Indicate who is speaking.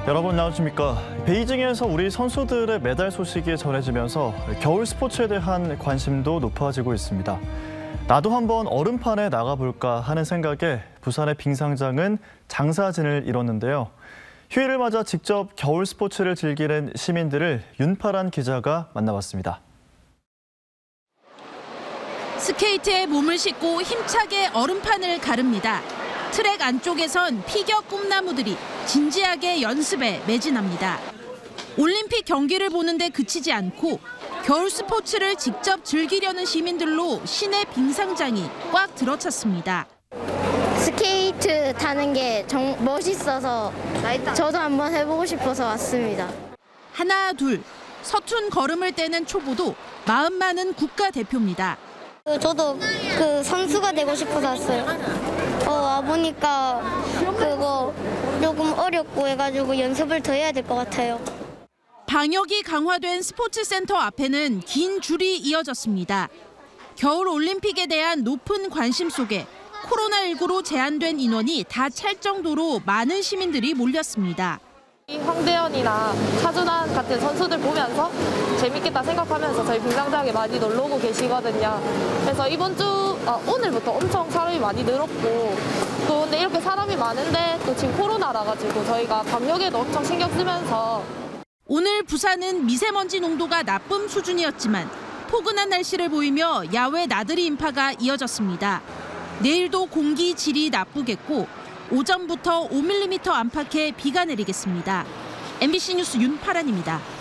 Speaker 1: 여러분 안녕하십니까. 베이징에서 우리 선수들의 메달 소식이 전해지면서 겨울 스포츠에 대한 관심도 높아지고 있습니다. 나도 한번 얼음판에 나가볼까 하는 생각에 부산의 빙상장은 장사진을 이뤘는데요. 휴일을 맞아 직접 겨울 스포츠를 즐기는 시민들을 윤파란 기자가 만나봤습니다.
Speaker 2: 스케이트에 몸을 싣고 힘차게 얼음판을 가릅니다. 트랙 안쪽에선 피겨 꿈나무들이 진지하게 연습에 매진합니다. 올림픽 경기를 보는데 그치지 않고 겨울 스포츠를 직접 즐기려는 시민들로 시내 빙상장이 꽉 들어찼습니다.
Speaker 3: 스케이트 타는 게 멋있어서 저도 한번 해보고 싶어서 왔습니다.
Speaker 2: 하나, 둘, 서툰 걸음을 떼는 초보도 마음 많은 국가대표입니다.
Speaker 3: 저도 선수가 되고 싶어서 왔어요. 와보니까 그거 조금 어렵고 해가지고 연습을 더 해야 될 것 같아요.
Speaker 2: 방역이 강화된 스포츠센터 앞에는 긴 줄이 이어졌습니다. 겨울 올림픽에 대한 높은 관심 속에 코로나19로 제한된 인원이 다 찰 정도로 많은 시민들이 몰렸습니다.
Speaker 4: 황대현이나 차준환 같은 선수들 보면서 재밌겠다 생각하면서 저희 빙상장에 많이 놀러 오고 계시거든요. 그래서 오늘부터 엄청 사람이 많이 늘었고 또 근데 이렇게 사람이 많은데 또 지금 코로나라 가지고 저희가 방역에도 엄청 신경 쓰면서
Speaker 2: 오늘 부산은 미세먼지 농도가 나쁨 수준이었지만 포근한 날씨를 보이며 야외 나들이 인파가 이어졌습니다. 내일도 공기 질이 나쁘겠고 오전부터 5mm 안팎의 비가 내리겠습니다. MBC 뉴스 윤파란입니다.